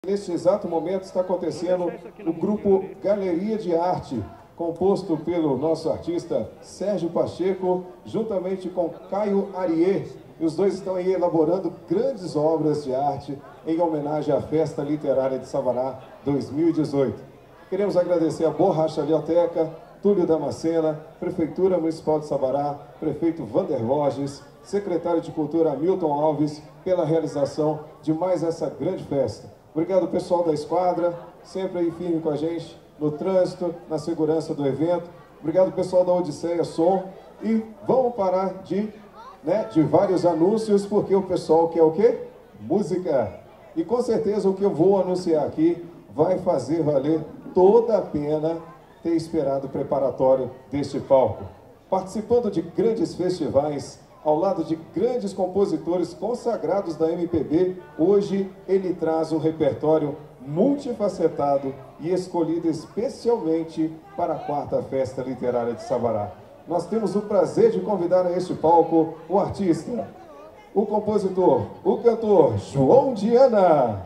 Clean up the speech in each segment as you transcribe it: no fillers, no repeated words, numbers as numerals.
Neste exato momento está acontecendo o grupo Galeria de Arte, composto pelo nosso artista Sérgio Pacheco, juntamente com Caio Ariê. E os dois estão aí elaborando grandes obras de arte em homenagem à Festa Literária de Sabará 2018. Queremos agradecer a Borrachalioteca, Túlio Damascena, Prefeitura Municipal de Sabará, Prefeito Vander Borges, Secretário de Cultura Hamilton Alves, pela realização de mais essa grande festa. Obrigado, pessoal da Esquadra, sempre aí firme com a gente no trânsito, na segurança do evento. Obrigado, pessoal da Odisseia Som. E vamos parar de vários anúncios, porque o pessoal quer o quê? Música. E com certeza o que eu vou anunciar aqui vai fazer valer toda a pena ter esperado o preparatório deste palco. Participando de grandes festivais, ao lado de grandes compositores consagrados da MPB, hoje ele traz um repertório multifacetado e escolhido especialmente para a 4ª Festa Literária de Sabará. Nós temos o prazer de convidar a este palco o artista, o compositor, o cantor João Diana.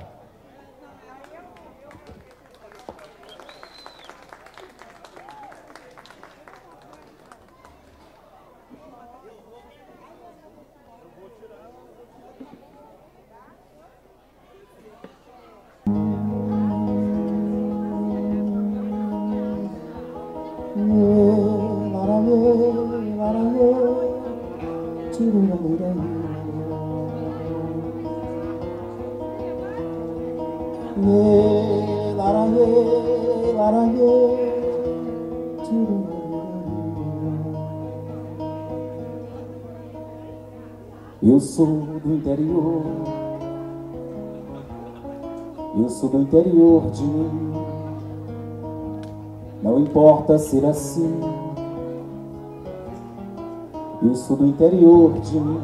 Eu sou do interior, eu sou do interior de mim. Não importa ser assim, eu sou do interior de mim.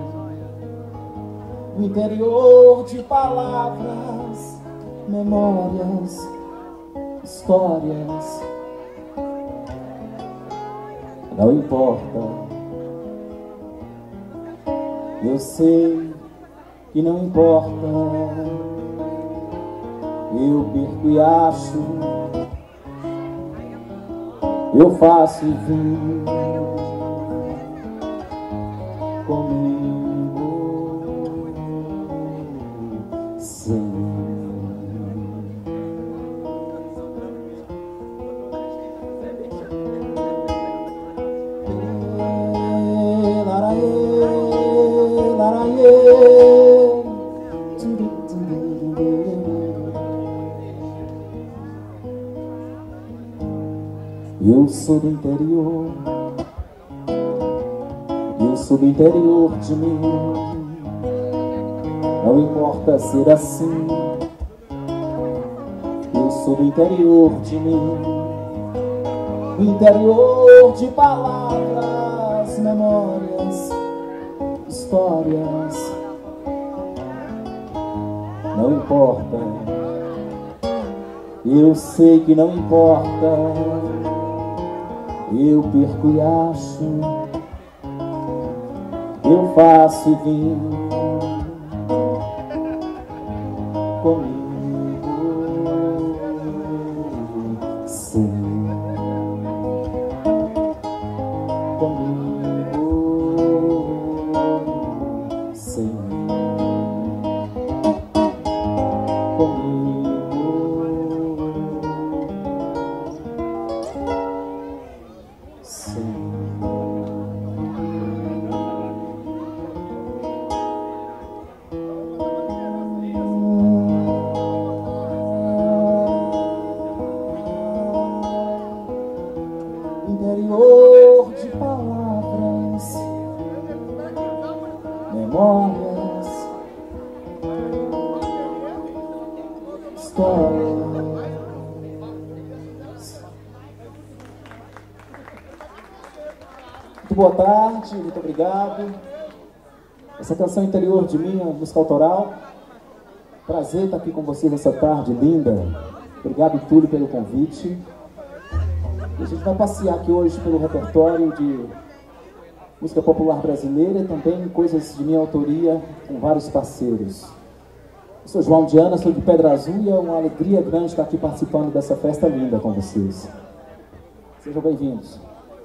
Do interior de palavras, memórias, histórias. Não importa. Eu sei que não importa, eu perco e acho, eu faço e vim comigo, sim. Eu sou do interior, eu sou do interior de mim. Não importa ser assim, eu sou do interior de mim. Do interior de palavras, memórias, histórias. Não importa, eu sei que não importa. Eu perco e acho, eu faço e vim comigo, sim, comigo, sim, comigo. Interior de palavras, memórias, histórias. Muito boa tarde, muito obrigado. Essa canção Interior de mim, música autoral. Prazer estar aqui com vocês nessa tarde linda. Obrigado, Túlio, pelo convite. E a gente vai passear aqui hoje pelo repertório de música popular brasileira e também coisas de minha autoria com vários parceiros. Eu sou João Diana, sou de Pedra Azul e é uma alegria grande estar aqui participando dessa festa linda com vocês. Sejam bem-vindos.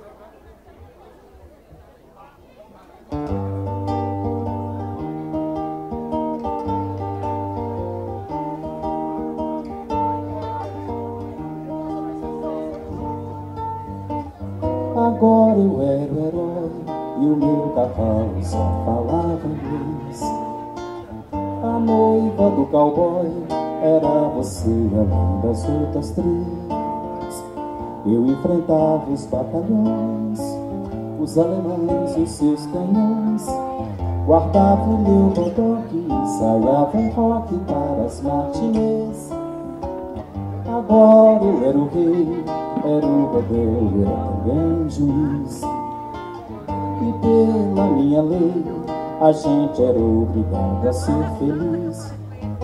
Agora eu era o herói e o meu cavalo só falava inglês. A noiva do cowboy era você, além das outras três. Eu enfrentava os batalhões, os alemães e os seus canhões. Guardava o meu bodoque e ensaiava um rock para as matinês. Agora eu era o rei, era o rebelde, era também juiz. E pela minha lei, a gente era obrigado a ser feliz.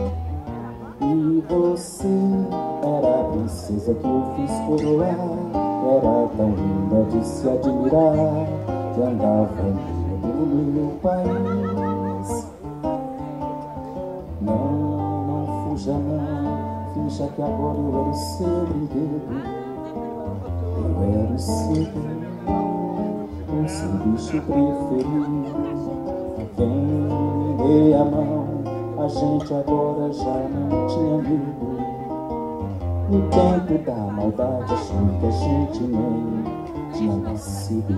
E você era a princesa que eu fiz coroar. Era tão linda de se admirar, que andava no meu país. Não fuja não, finja que agora eu era o seu brinquedo. Eu era o seu bicho preferido. Vem, me dê a mão, a gente agora já não tinha medo. No tempo da maldade achou que a gente nem tinha nascido.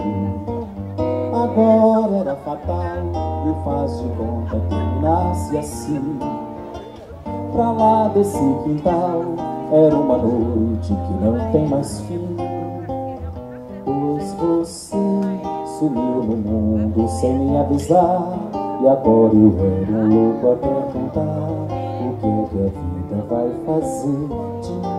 Agora era fatal, e faz de conta que nasce assim. Pra lá desse quintal era uma noite que não tem mais fim. Pois você sumiu no mundo sem me avisar. E agora eu era um louco a perguntar o que é que a vida vai fazer de mim.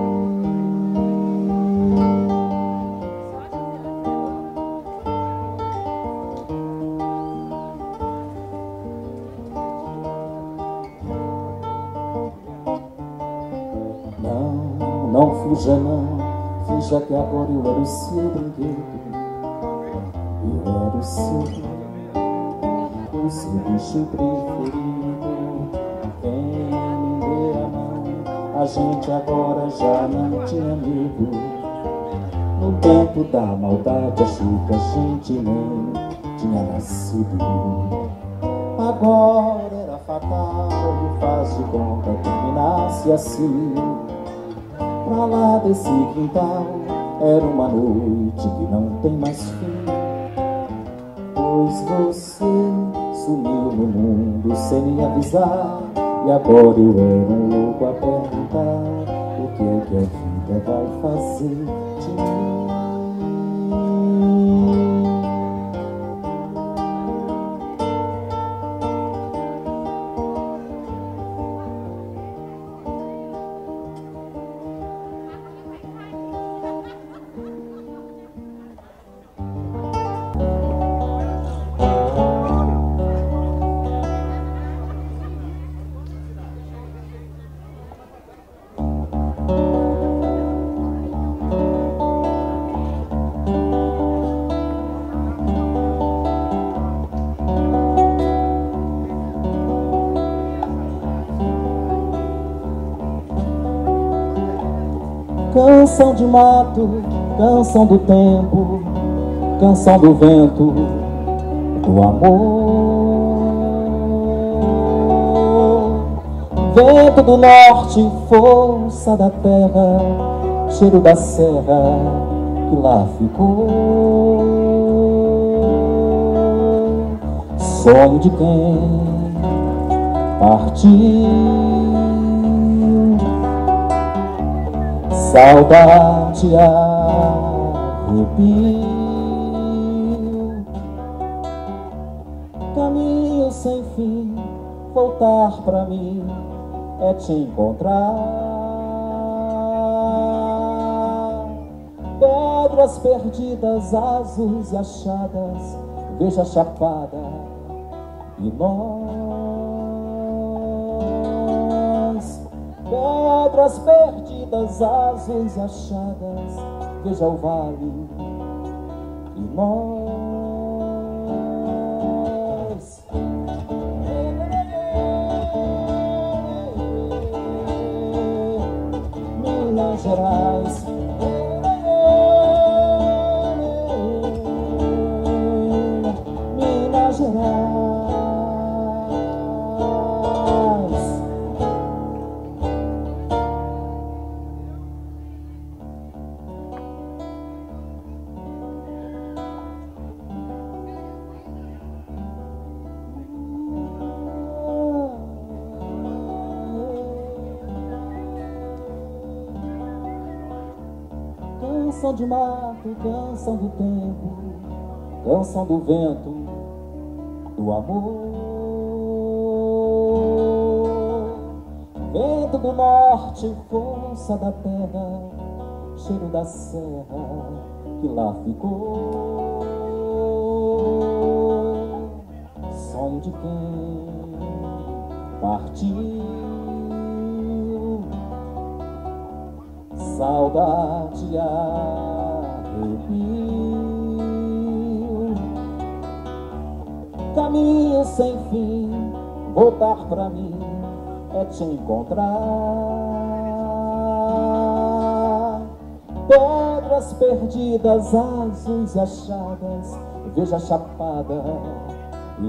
Não fuja não, finja que agora eu era o seu brinquedo. Eu era o seu bicho preferido. Vem, me dê a mão, a gente agora já não tinha medo. No tempo da maldade achou que a gente nem tinha nascido. Agora era fatal, e faz de conta que terminasse assim. Pra lá desse quintal era uma noite que não tem mais fim. Pois você sumiu no mundo sem me avisar. E agora eu era um louco a perguntar o que é que a vida vai fazer de mim. Canção de mato, canção do tempo, canção do vento, do amor. Vento do norte, força da terra, cheiro da serra que lá ficou. Sonho de quem partiu, saudade arrepio. Caminho sem fim, voltar pra mim é te encontrar. Pedras perdidas, azuis e achadas, veja a chapada e nós. Pedras perdidas, azuis e achadas, veja o vale e nós. Gerais. Minas Gerais. Canção de mato, canção do tempo, canção do vento, do amor. Vento do norte, força da terra, cheiro da serra que lá ficou. Sonho de quem partiu, saudade arrepio. Caminho sem fim, voltar pra mim é te encontrar. Pedras perdidas, azuis e achadas, veja a chapada e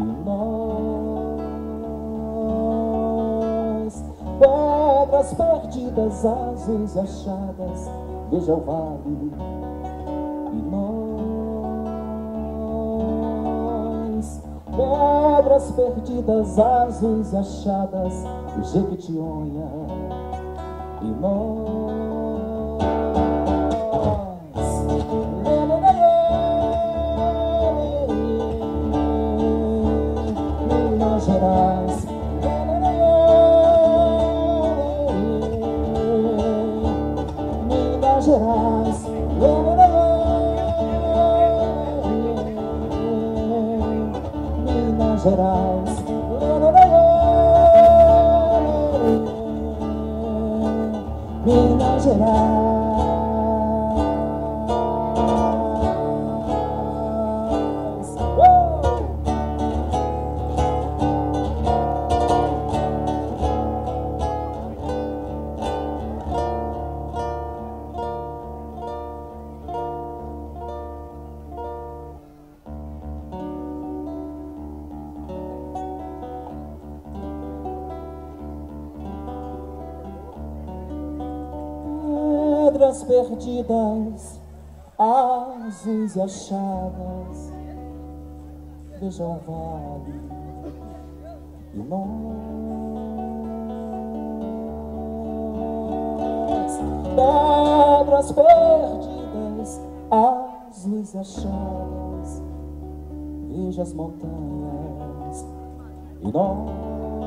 nós. Pedras perdidas, azuis e achadas, veja o vale e nós. Pedras perdidas, azuis e achadas, Jequitinhonha e nós. Minas Gerais. Minas Gerais. Minas Gerais. Minas Gerais. Pedras perdidas, azuis e achadas, veja o vale e nós. Pedras perdidas, azuis e achadas, veja as montanhas e nós.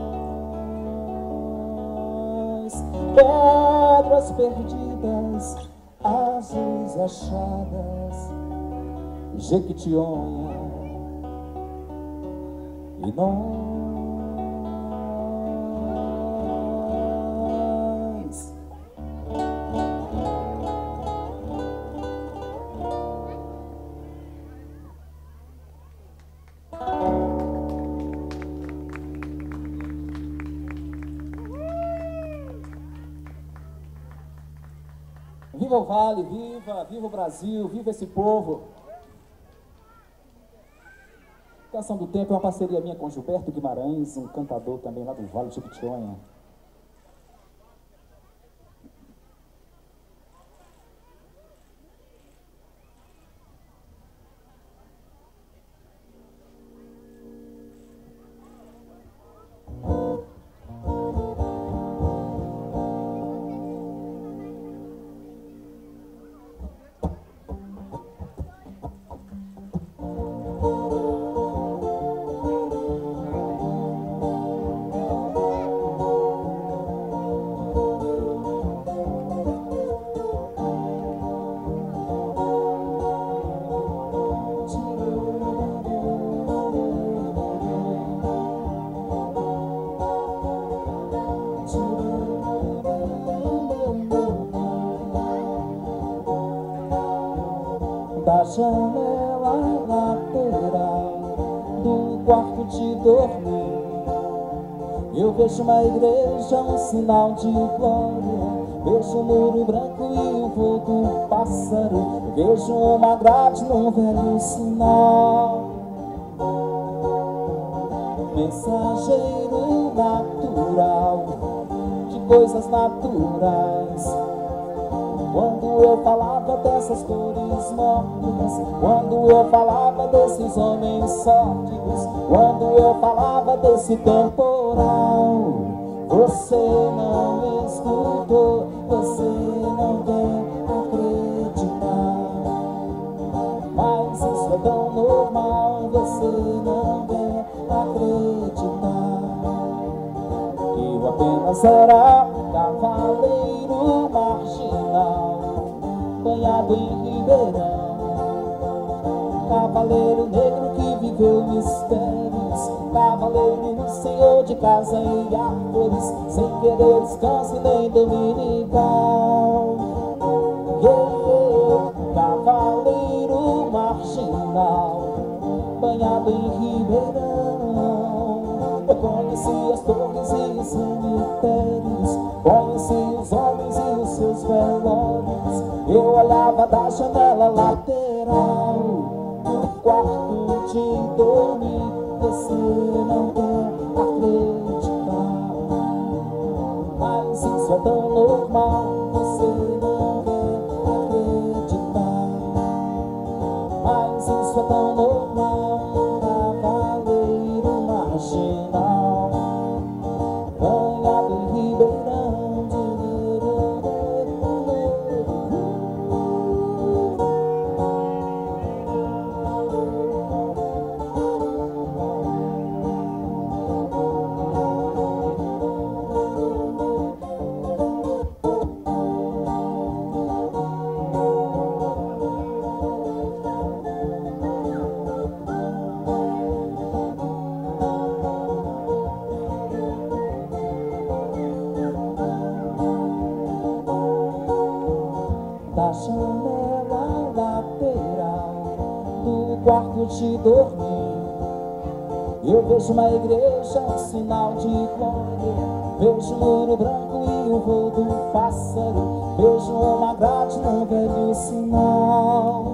Pedras perdidas, azuis e achadas, Jequitinhonha e nós. Viva o Vale, viva o Brasil, viva esse povo. Canção do Tempo é uma parceria minha com Gilberto Guimarães, um cantador também lá do Vale de Jequitinhonha. Da janela lateral do quarto de dormir, eu vejo uma igreja, um sinal de glória, Vejo um muro branco e o voo do pássaro. Vejo uma grade num velho sinal. Mensageiro natural de coisas naturais. Quando eu falava dessas cores mortas, quando eu falava desses homens sórdidos, quando eu falava desse temporal, você não escutou, você não quer acreditar. Mas isso é tão normal, você não quer acreditar. Eu apenas era cavaleiro marginal, banhado em Ribeirão. Cavaleiro negro que viveu mistérios, cavaleiro senhor de casa e árvores, sem querer descanso nem dominical. Cavaleiro marginal, banhado em Ribeirão. Eu conheci as torres e os cemitérios, conheci os homens e os seus velórios. Eu olhava da janela lateral do quarto de dormir. Você não quer acreditar, mas isso é tão normal. Você não quer acreditar, mas isso é tão normal. Cavaleiro marginal, banhado em Ribeirão. Da janela lateral do quarto de dormir, eu vejo uma igreja, um sinal de glória. Vejo um muro branco e o voo do pássaro. Vejo uma grade num velho sinal.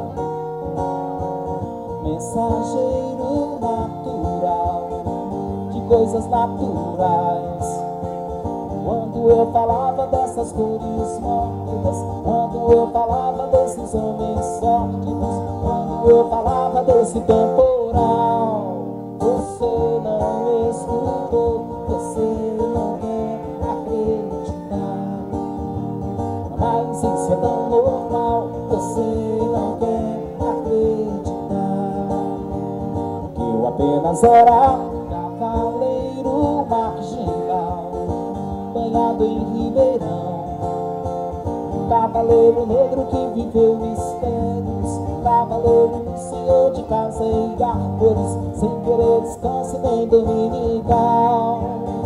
Mensageiro natural de coisas naturais. Quando eu falava dessas cores mortas, quando eu falava desses homens sórdidos, quando eu falava desse temporal, você não escutou, você não quer acreditar. Mas isso é tão normal, você não quer acreditar. Que eu apenas era cavaleiro marginal, banhado em Ribeirão. Cavaleiro negro que viveu mistérios, cavaleiro senhor de casa e árvores, sem querer descanso nem dominical.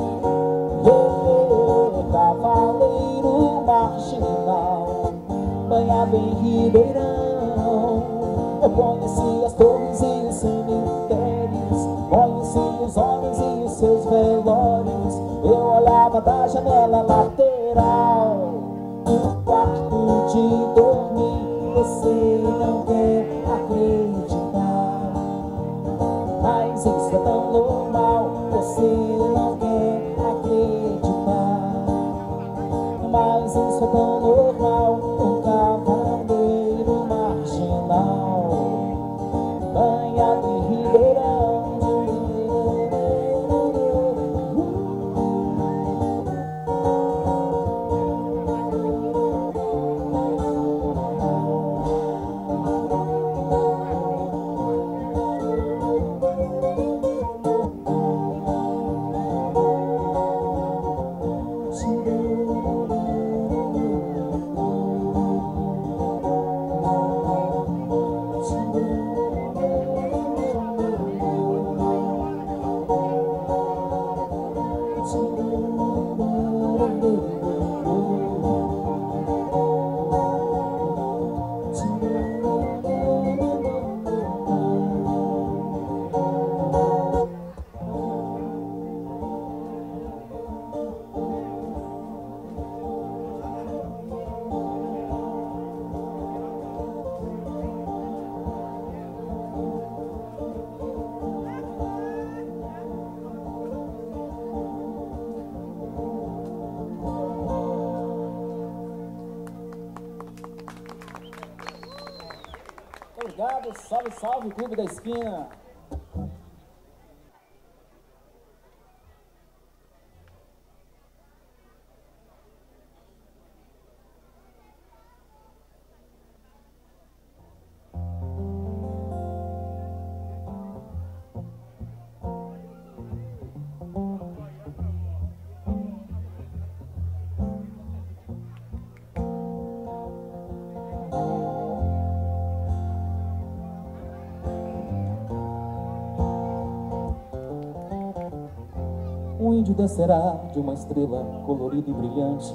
Cavaleiro marginal, banhado em Ribeirão. Eu conheci as torres e os cemitérios, conheci os homens e os seus velórios. Eu olhava da janela lateral do quarto de dormir. Você não quer acreditar, mas isso é tão normal. Você não quer acreditar, mas isso é tão normal. Um cavaleiro marginal, banhado em Ribeirão. obrigado. Salve, salve, Clube da Esquina. Um índio descerá de uma estrela colorida e brilhante,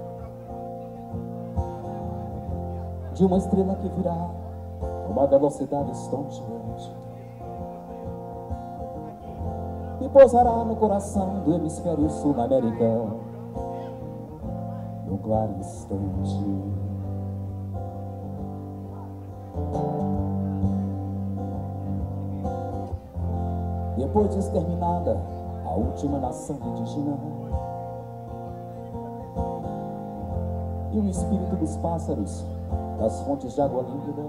de uma estrela que virá uma velocidade estonteante, e pousará no coração do hemisfério sul da América, num claro instante. Depois de exterminada a última nação indígena, e o espírito dos pássaros das fontes de água límpida,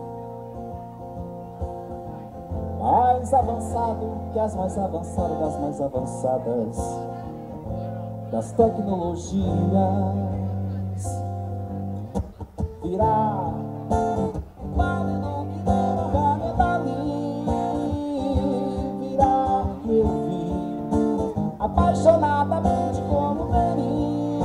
mais avançado que as mais avançadas das mais avançadas das tecnologias, virá apaixonadamente como veri,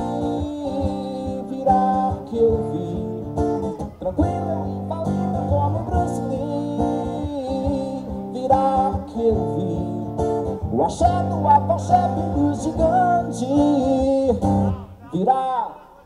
virá que eu vi, tranquilo e infalível como Bruce Lee, virá que eu vi, o axé do afoxé do gigante, virá.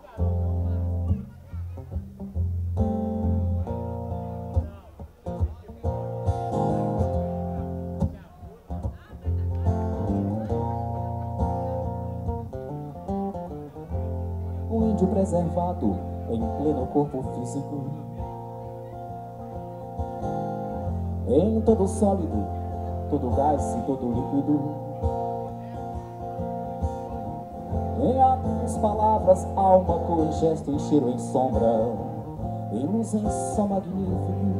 índio preservado em pleno corpo físico, em todo sólido, todo gás e todo líquido, em atos, palavras, alma, cor e gesto, em cheiro, em sombra, em luz, em sol magnífico.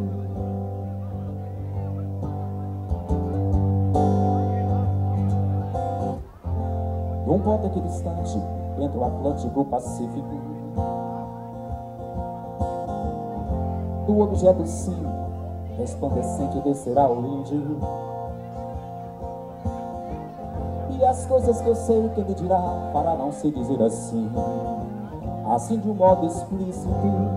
Num ponto equidistante entre o Atlântico e o Pacífico, do objeto sim resplandecente descerá o índio, e as coisas que eu sei que ele dirá para não se dizer assim, assim de um modo explícito,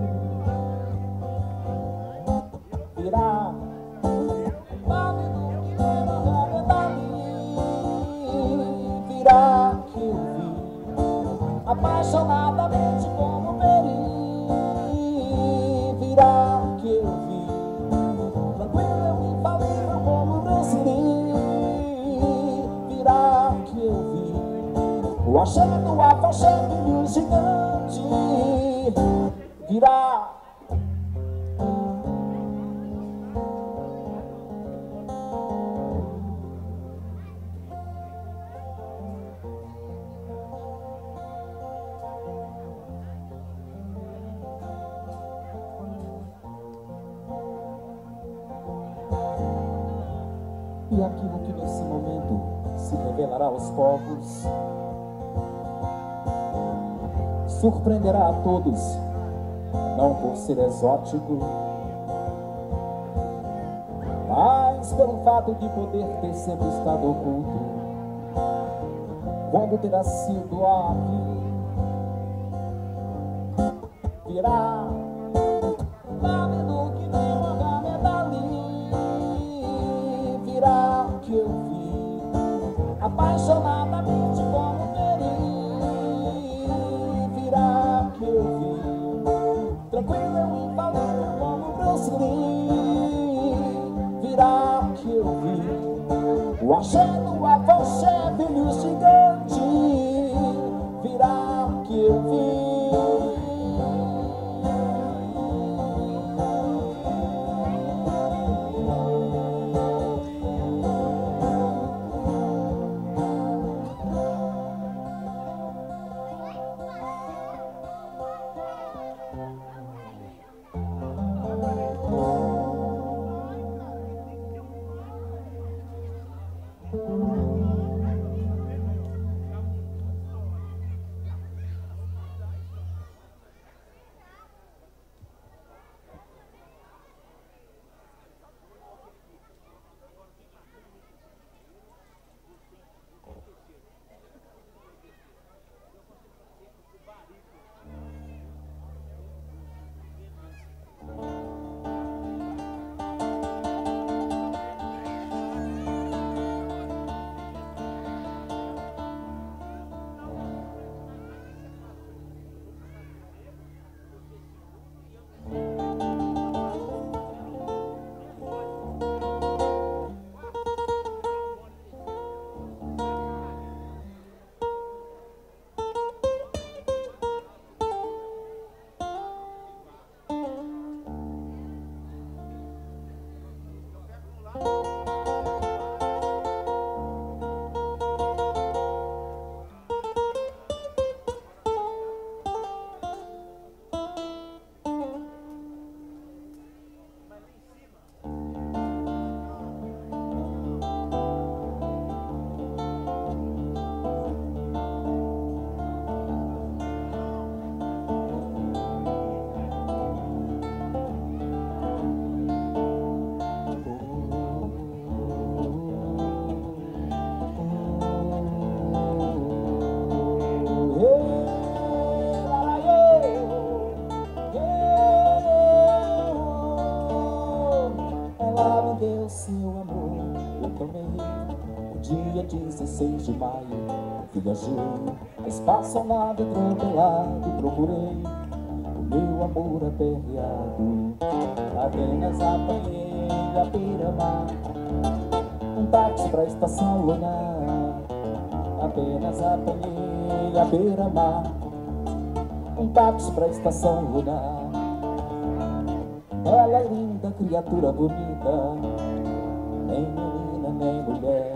virá apaixonadamente como veri, virá que eu vi, tranquilo e infalível como Bruce Lee, virá que eu vi, o axé do afoxé do gigante, virá. E aquilo que nesse momento se revelará aos povos surpreenderá a todos, não por ser exótico, mas pelo fato de poder ter sempre estado oculto, quando terá sido aqui, virá que eu vi, apaixonadamente como veri, virá que eu vi, tranquilo e infalível como Bruce Lee, virá que eu vi, o axé do afoxé filho gigante, virá que eu vi. 16 de maio, viajei, espaçonave atropelado, procurei o meu amor aperreado. Apenas apanhei a beira-mar, um táxi pra estação lunar. Apenas apanhei a beira-mar, um táxi pra estação lunar. Ela é linda, criatura bonita, nem menina nem mulher.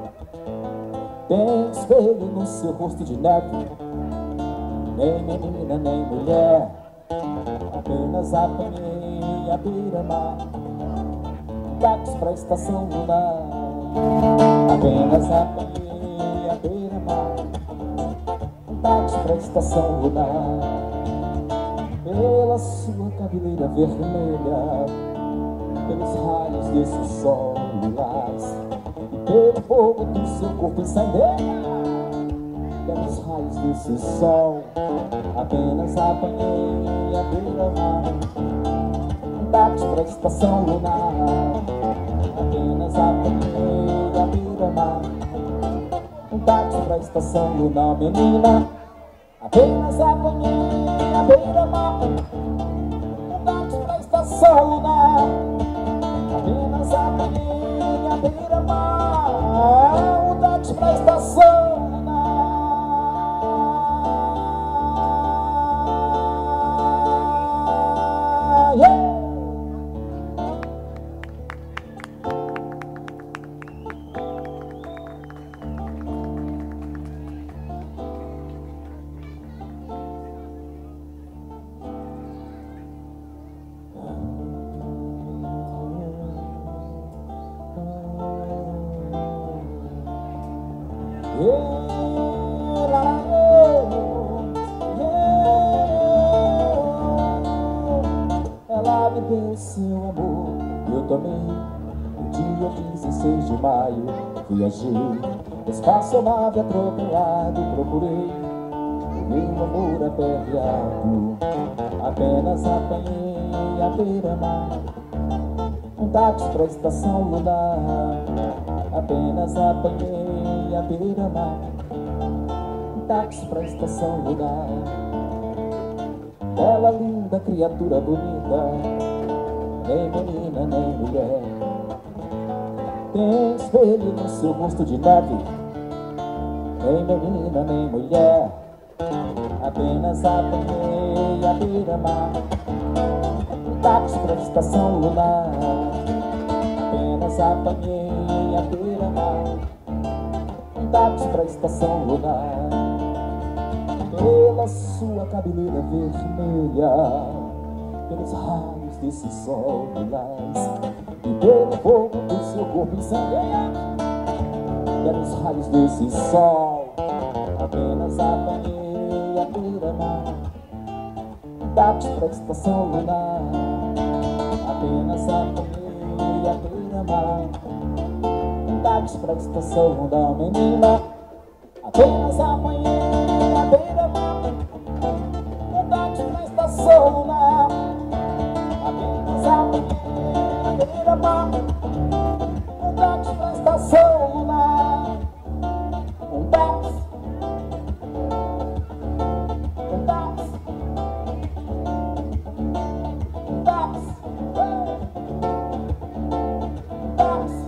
Tem espelho no seu rosto de neve, nem menina nem mulher. Apenas apanhei a beira-mar, um táxi pra estação lunar. Apenas apanhei a beira-mar, um táxi pra estação lunar. Pela sua cabeleira vermelha, pelos raios desse sol lilás, e pelo fogo do seu corpo incendeia, pelos raios desse sol. Apenas apanhei a beira-mar, um táxi pra estação lunar. Apenas apanhei a beira-mar, um táxi pra estação lunar. Menina, apenas apanhei a beira-mar, um táxi pra estação lunar. Apenas apanhei a beira-mar, um táxi pra estação lunar. Yeah! Ela me deu seu amor, eu tomei. No dia 16 de maio, viajei, espaçonave atropelado, procurei o meu amor aperreado. Apenas apanhei a beira-mar, um táxi pra estação lunar. Apenas apanhei a beira-mar, um táxi pra estação lunar. Ela linda, criatura bonita, nem menina nem mulher. Tem espelho no seu rosto de neve, nem menina nem mulher. Apenas apanhei a beira-mar, um táxi pra estação lunar. Apenas apanhei a beira-mar, um táxi pra estação lunar. Pela sua cabeleira vermelha, pelos raios desse sol lilás, e pelo fogo do seu corpo incendeia, pelos raios desse sol. Apenas apanhei a beira-mar, um táxi pra estação lunar. Apenas apanhei a beira-mar, um táxi pra estação lunar. Menina, apenas apanhei a beira-mar, um táxi pra estação lunar. Apenas apanhei a beira-mar, um táxi pra estação lunar. Um táxi, um táxi, um táxi, um táxi.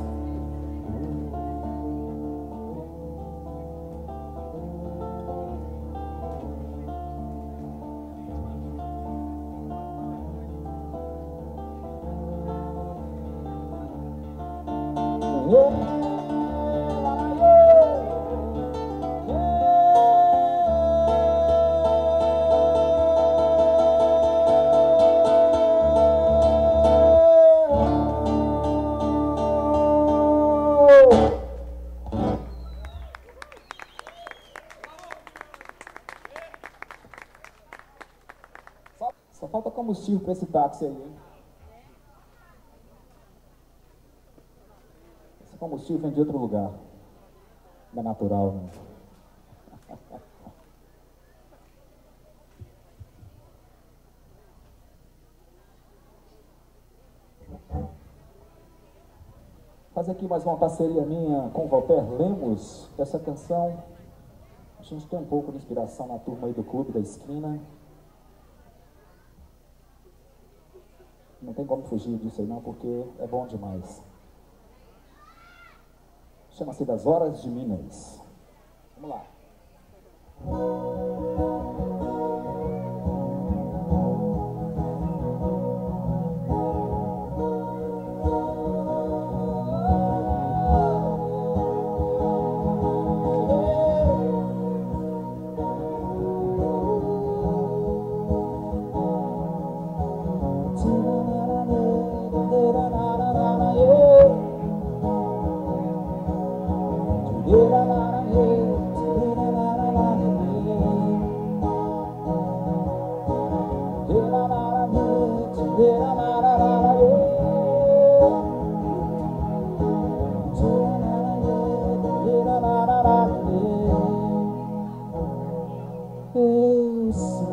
Só falta combustível para esse táxi aí, hein? Esse combustível vem de outro lugar. Não é natural, né? fazer aqui mais uma parceria minha com o Walter Lemos. Essa canção, a gente tem um pouco de inspiração na turma aí do Clube da Esquina. Não tem como fugir disso aí não, porque é bom demais. Chama-se Das Horas de Minas. Vamos lá. Eu sou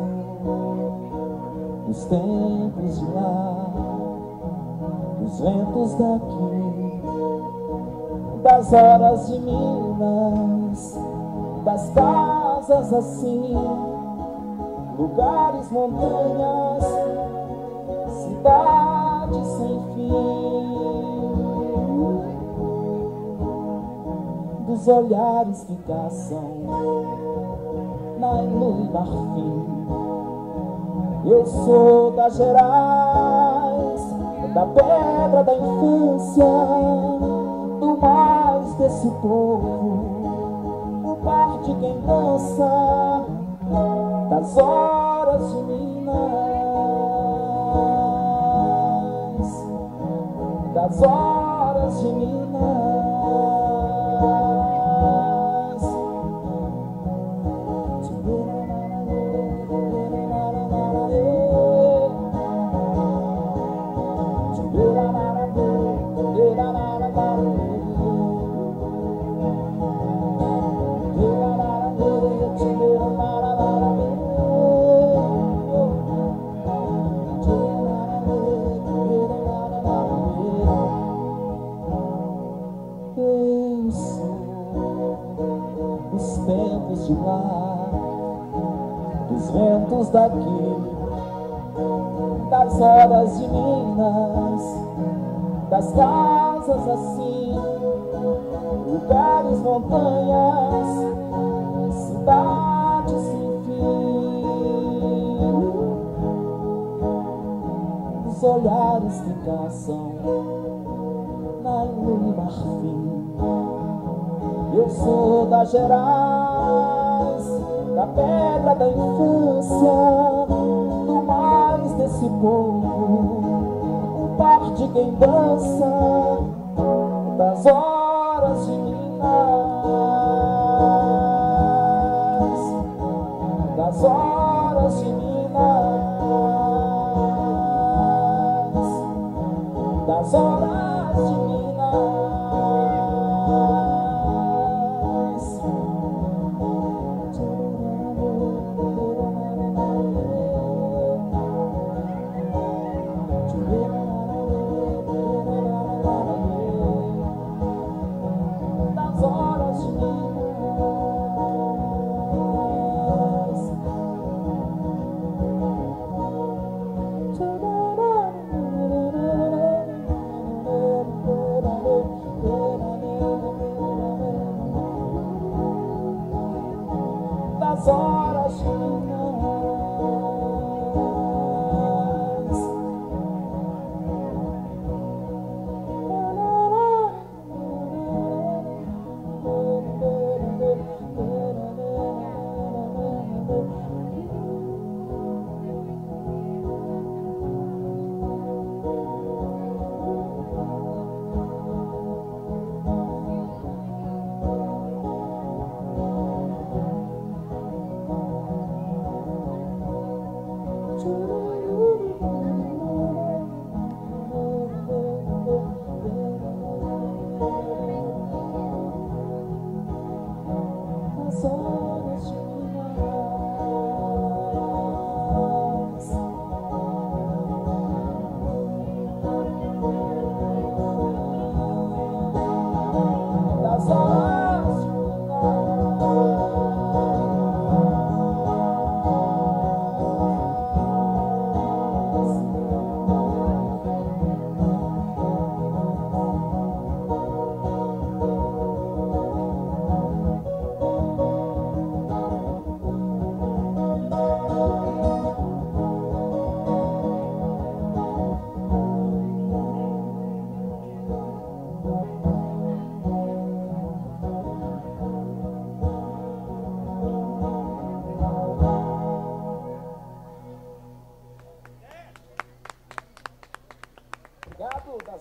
dos tempos de lá, dos ventos daqui, das horas de Minas, das casas assim, lugares, montanhas, cidades sem fim, dos olhares que caçam no marfim. Eu sou das Gerais, da pedra da infância, do mais desse povo, o par de quem dança, das horas de Minas, das horas de Minas. Eu sou dos tempos de lá, dos ventos daqui, das horas de Minas, das casas assim, lugares, montanhas, cidades sem fim, os olhares que caçam no marfim. Eu sou das Gerais, da pedra da infância, do mais desse povo, o par de quem dança, das horas de Minas, das horas de Minas, das horas de Minas. Das horas de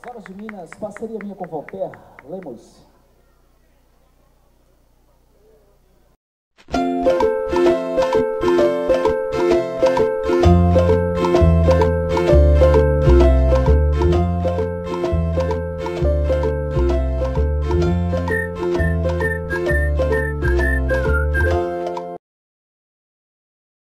Horas de Minas, parceria minha com Voltaire Lemos.